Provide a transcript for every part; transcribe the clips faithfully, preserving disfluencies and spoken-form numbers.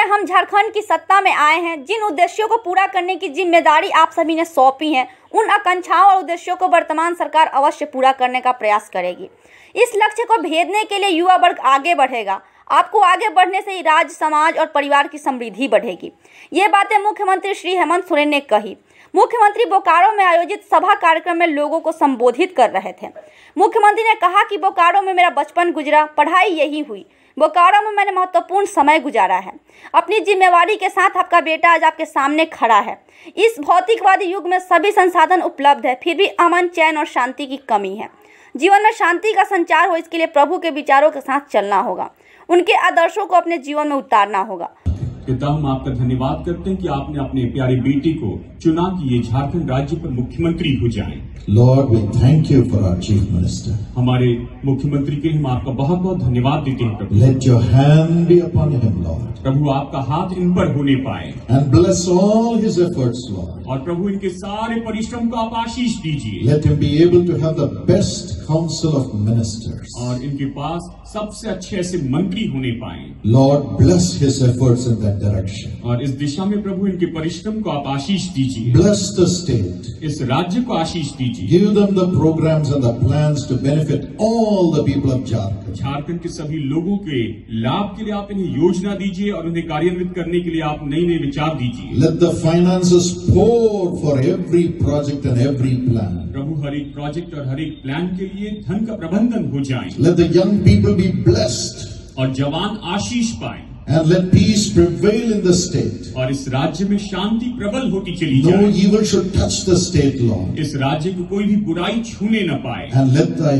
हम झारखंड की सत्ता में आए हैं, जिन उद्देश्यों को पूरा करने की जिम्मेदारी आप सभी ने सौंपी है, उन आकांक्षाओं और उद्देश्यों को वर्तमान सरकार अवश्य पूरा करने का प्रयास करेगी। इस लक्ष्य को भेदने के लिए युवा वर्ग आगे बढ़ेगा। आपको आगे बढ़ने से ही राज्य, समाज और परिवार की समृद्धि बढ़ेगी। ये बातें मुख्यमंत्री श्री हेमंत सोरेन ने कही। मुख्यमंत्री बोकारो में आयोजित सभा कार्यक्रम में लोगों को संबोधित कर रहे थे। मुख्यमंत्री ने कहा कि बोकारो में मेरा बचपन गुजरा, पढ़ाई यही हुई। बोकारो में मैंने महत्वपूर्ण समय गुजारा है। अपनी जिम्मेवारी के साथ आपका बेटा आज आपके सामने खड़ा है। इस भौतिकवादी युग में सभी संसाधन उपलब्ध है, फिर भी अमन, चैन और शांति की कमी है। जीवन में शांति का संचार हो, इसके लिए प्रभु के विचारों के साथ चलना होगा, उनके आदर्शों को अपने जीवन में उतारना होगा। पिता, हम आपका धन्यवाद करते हैं कि आपने अपने प्यारी बेटी को चुना कि ये झारखंड राज्य पर मुख्यमंत्री हो जाएं। Lord, we thank you for our chief minister. हमारे मुख्यमंत्री के हम आपका बहुत बहुत धन्यवाद देते हैं प्रभु। Let your hand be upon him, Lord. प्रभु आपका हाथ इन पर होने पाए। And bless all his efforts, Lord. और प्रभु इनके सारे परिश्रम को आप आशीष दीजिए। Let him be able to have the best council of ministers. और इनके पास सबसे अच्छे ऐसे मंत्री होने पाए। Lord, bless his efforts in that direction. और इस दिशा में प्रभु इनके परिश्रम को आप आशीष दीजिए। Bless the state. इस राज्य को आशीष दीजिए। Give them the programs and the plans to benefit all the people of Jharkhand. Jharkhand के सभी लोगों के लाभ के लिए आप इन्हें योजना दीजिए और उन्हें कार्यान्वित करने के लिए आप नए नए विचार दीजिए। Let the finances pour for every project and every plan. प्रभु हर एक प्रोजेक्ट और हर एक प्लान के लिए धन का प्रबंधन हो जाए। Let the young people be blessed. और जवान आशीष पाए। And let peace prevail in the state. और इस राज्य में शांति प्रबल होती चली जाए। No evil should touch the state, Lord. इस राज्य को कोई भी बुराई छूने न पाए। And let thy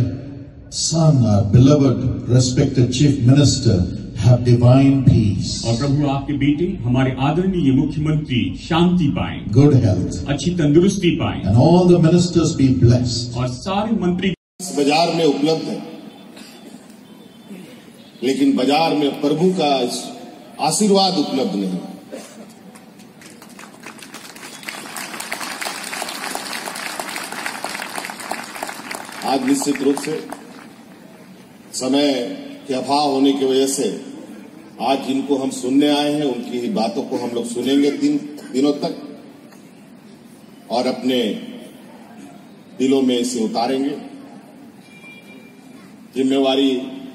son, our beloved, respected chief minister, have divine peace. और प्रभु आपके बेटे हमारे आदरणीय मुख्यमंत्री शांति पाए, good health, अच्छी तंदुरुस्ती पाए। and all the ministers be blessed. और सारे मंत्री बाजार में उपलब्ध है, लेकिन बाजार में प्रभु का आशीर्वाद उपलब्ध नहीं। आज निश्चित रूप से समय के अभाव होने की वजह से आज जिनको हम सुनने आए हैं उनकी ही बातों को हम लोग सुनेंगे तीन दिनों तक और अपने दिलों में इसे उतारेंगे। जिम्मेवारी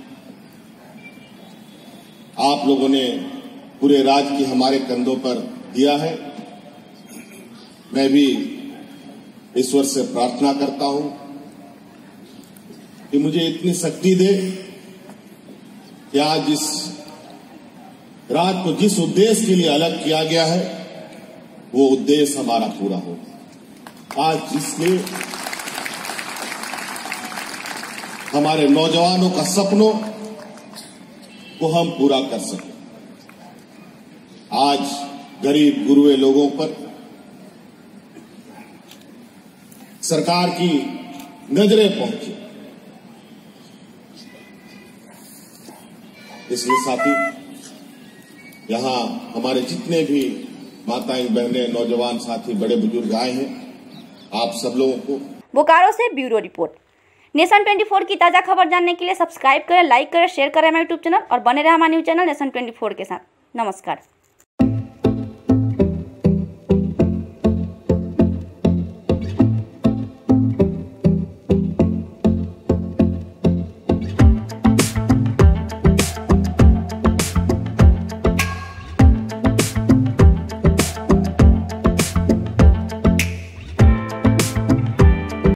आप लोगों ने पूरे राज्य की हमारे कंधों पर दिया है। मैं भी ईश्वर से प्रार्थना करता हूं कि मुझे इतनी शक्ति दे कि आज इस राज्य को जिस उद्देश्य के लिए अलग किया गया है वो उद्देश्य हमारा पूरा हो। आज इसलिए हमारे नौजवानों का सपनों को हम पूरा कर सकें। आज गरीब गुरुए लोगों पर सरकार की नजरें पहुंची, इसलिए साथी यहां हमारे जितने भी माताएं, बहनें, नौजवान साथी, बड़े बुजुर्ग आए हैं, आप सब लोगों को। बोकारो से ब्यूरो रिपोर्ट। नेशन चौबीस की ताज़ा खबर जानने के लिए सब्सक्राइब करें, लाइक करें, शेयर करें हमारे यूट्यूब चैनल और बने रहे हमारे न्यूज चैनल नेशन चौबीस के साथ। नमस्कार।